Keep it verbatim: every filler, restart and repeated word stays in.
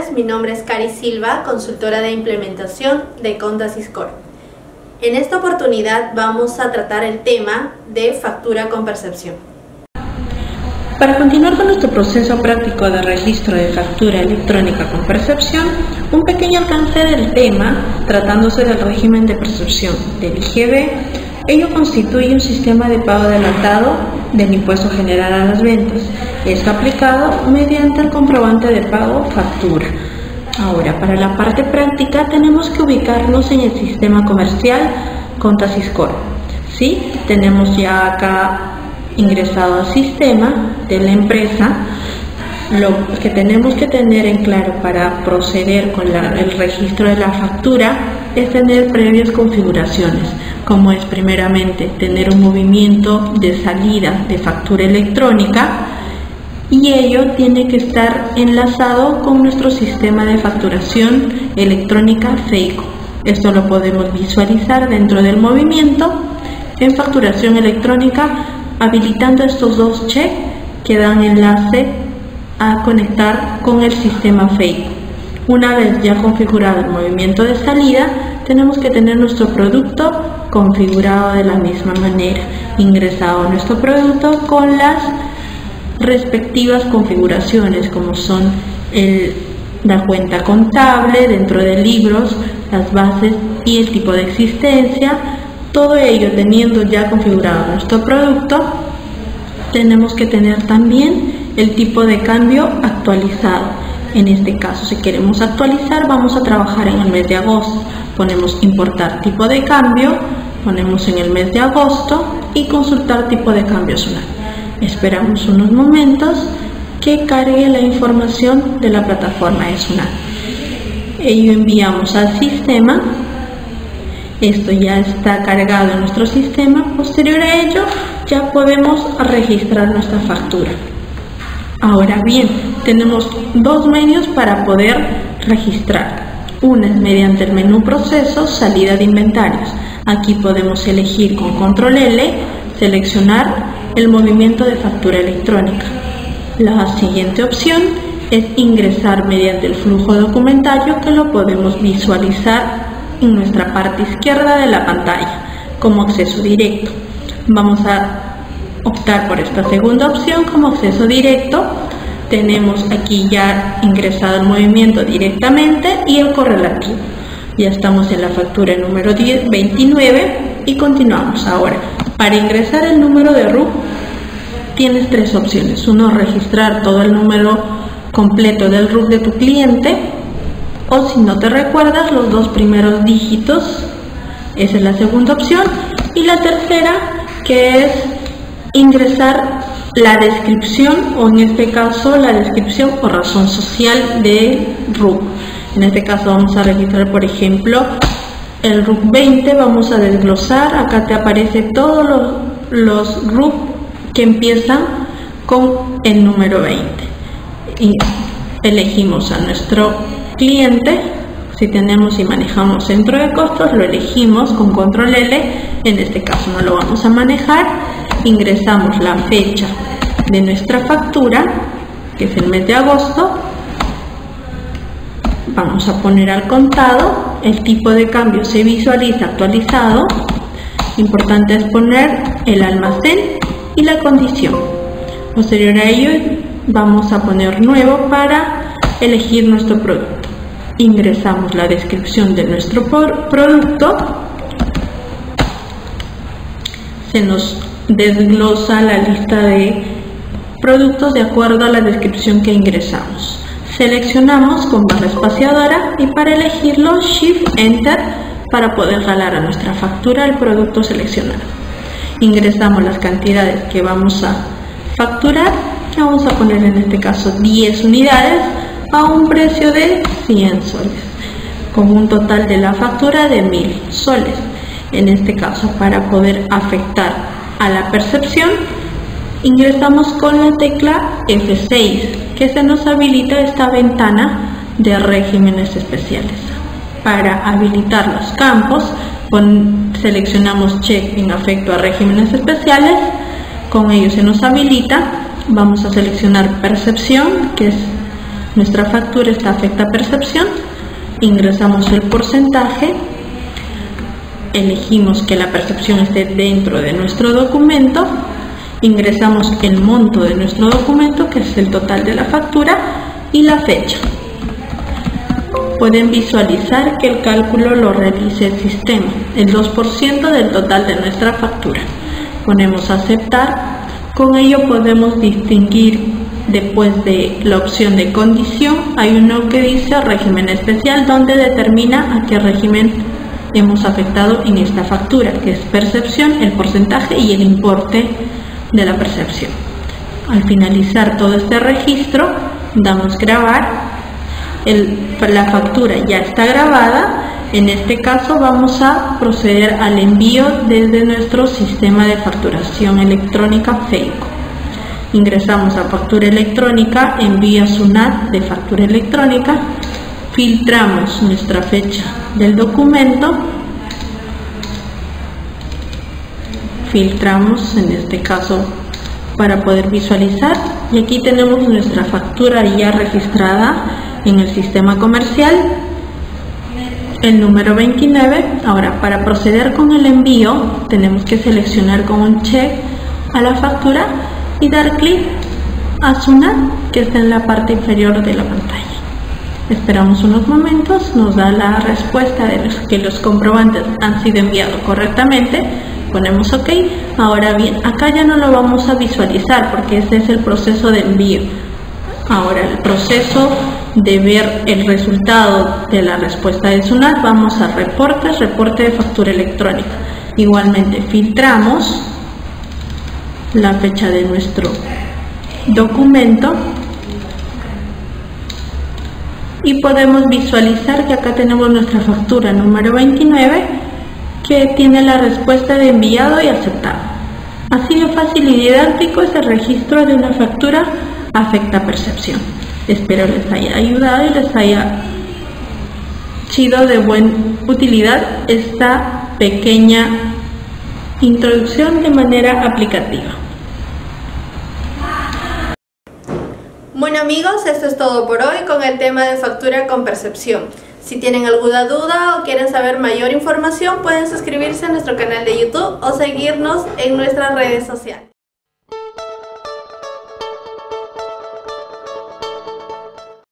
tardes, mi nombre es Cari Silva, consultora de implementación de Contasiscore. En esta oportunidad vamos a tratar el tema de factura con percepción. Para continuar con nuestro proceso práctico de registro de factura electrónica con percepción, un pequeño alcance del tema, tratándose del régimen de percepción del I G B, ello constituye un sistema de pago adelantado del impuesto general a las ventas. Es aplicado mediante el comprobante de pago factura. Ahora, para la parte práctica tenemos que ubicarnos en el sistema comercial Contasiscore. ¿Sí? Tenemos ya acá ingresado al sistema de la empresa. Lo que tenemos que tener en claro para proceder con la, el registro de la factura es tener previas configuraciones, como es primeramente tener un movimiento de salida de factura electrónica, y ello tiene que estar enlazado con nuestro sistema de facturación electrónica FEICO. Esto lo podemos visualizar dentro del movimiento en facturación electrónica, habilitando estos dos checks que dan enlace a conectar con el sistema FEICO. Una vez ya configurado el movimiento de salida, tenemos que tener nuestro producto configurado de la misma manera, ingresado nuestro producto con las respectivas configuraciones, como son el, la cuenta contable dentro de libros, las bases y el tipo de existencia. Todo ello teniendo ya configurado nuestro producto, tenemos que tener también el tipo de cambio actualizado. En este caso, si queremos actualizar, vamos a trabajar en el mes de agosto. Ponemos importar tipo de cambio, ponemos en el mes de agosto y consultar tipo de cambio zonal. Esperamos unos momentos que cargue la información de la plataforma ESUNAT. Ello enviamos al sistema. Esto ya está cargado en nuestro sistema. Posterior a ello, ya podemos registrar nuestra factura. Ahora bien, tenemos dos medios para poder registrar. Una es mediante el menú procesos, salida de inventarios. Aquí podemos elegir con control L, seleccionar el movimiento de factura electrónica. La siguiente opción es ingresar mediante el flujo documentario, que lo podemos visualizar en nuestra parte izquierda de la pantalla como acceso directo. Vamos a optar por esta segunda opción como acceso directo. Tenemos aquí ya ingresado el movimiento directamente y el correlativo. Ya estamos en la factura número veintinueve y continuamos. Ahora, para ingresar el número de R U C tienes tres opciones. Uno, registrar todo el número completo del R U C de tu cliente, o si no te recuerdas los dos primeros dígitos, esa es la segunda opción. Y la tercera, que es ingresar la descripción, o en este caso la descripción o razón social de R U C. En este caso vamos a registrar, por ejemplo, el R U C veinte. Vamos a desglosar. Acá te aparece todos los, los R U C que empiezan con el número veinte. Y elegimos a nuestro cliente. Si tenemos y manejamos centro de costos, lo elegimos con control L. En este caso no lo vamos a manejar. Ingresamos la fecha de nuestra factura, que es el mes de agosto. Vamos a poner al contado. El tipo de cambio se visualiza actualizado. Importante es poner el almacén y la condición. Posterior a ello, vamos a poner nuevo para elegir nuestro producto. Ingresamos la descripción de nuestro producto. Se nos desglosa la lista de productos de acuerdo a la descripción que ingresamos. Seleccionamos con barra espaciadora y para elegirlo Shift Enter para poder jalar a nuestra factura el producto seleccionado. Ingresamos las cantidades que vamos a facturar. Vamos a poner en este caso diez unidades a un precio de cien soles, con un total de la factura de mil soles. En este caso, para poder afectar a la percepción, ingresamos con la tecla F seis, que se nos habilita esta ventana de regímenes especiales. Para habilitar los campos, con, seleccionamos check en afecto a regímenes especiales. Con ello se nos habilita. Vamos a seleccionar percepción, que es nuestra factura está afecta a percepción, ingresamos el porcentaje, elegimos que la percepción esté dentro de nuestro documento, ingresamos el monto de nuestro documento, que es el total de la factura, y la fecha. Pueden visualizar que el cálculo lo realice el sistema, el dos por ciento del total de nuestra factura. Ponemos aceptar, con ello podemos distinguir después de la opción de condición, hay uno que dice régimen especial, donde determina a qué régimen hemos afectado en esta factura, que es percepción, el porcentaje y el importe de la percepción. Al finalizar todo este registro, damos grabar. El, la factura ya está grabada. En este caso vamos a proceder al envío desde nuestro sistema de facturación electrónica FEICO. Ingresamos a factura electrónica, envío a SUNAT de factura electrónica, filtramos nuestra fecha del documento, filtramos en este caso para poder visualizar, y aquí tenemos nuestra factura ya registrada en el sistema comercial, el número veintinueve. Ahora, para proceder con el envío tenemos que seleccionar con un check a la factura y dar clic a SUNAT, que está en la parte inferior de la pantalla. Esperamos unos momentos, nos da la respuesta de los que los comprobantes han sido enviados correctamente, ponemos OK. Ahora bien, acá ya no lo vamos a visualizar porque este es el proceso de envío. Ahora, el proceso de ver el resultado de la respuesta de SUNAT, vamos a reportes, reporte de factura electrónica. Igualmente filtramos la fecha de nuestro documento y podemos visualizar que acá tenemos nuestra factura número veintinueve, que tiene la respuesta de enviado y aceptado. Así de fácil y didáctico es el registro de una factura afecta percepción. Espero les haya ayudado y les haya sido de buena utilidad esta pequeña introducción de manera aplicativa. Bueno amigos, esto es todo por hoy con el tema de factura con percepción. Si tienen alguna duda o quieren saber mayor información, pueden suscribirse a nuestro canal de YouTube o seguirnos en nuestras redes sociales.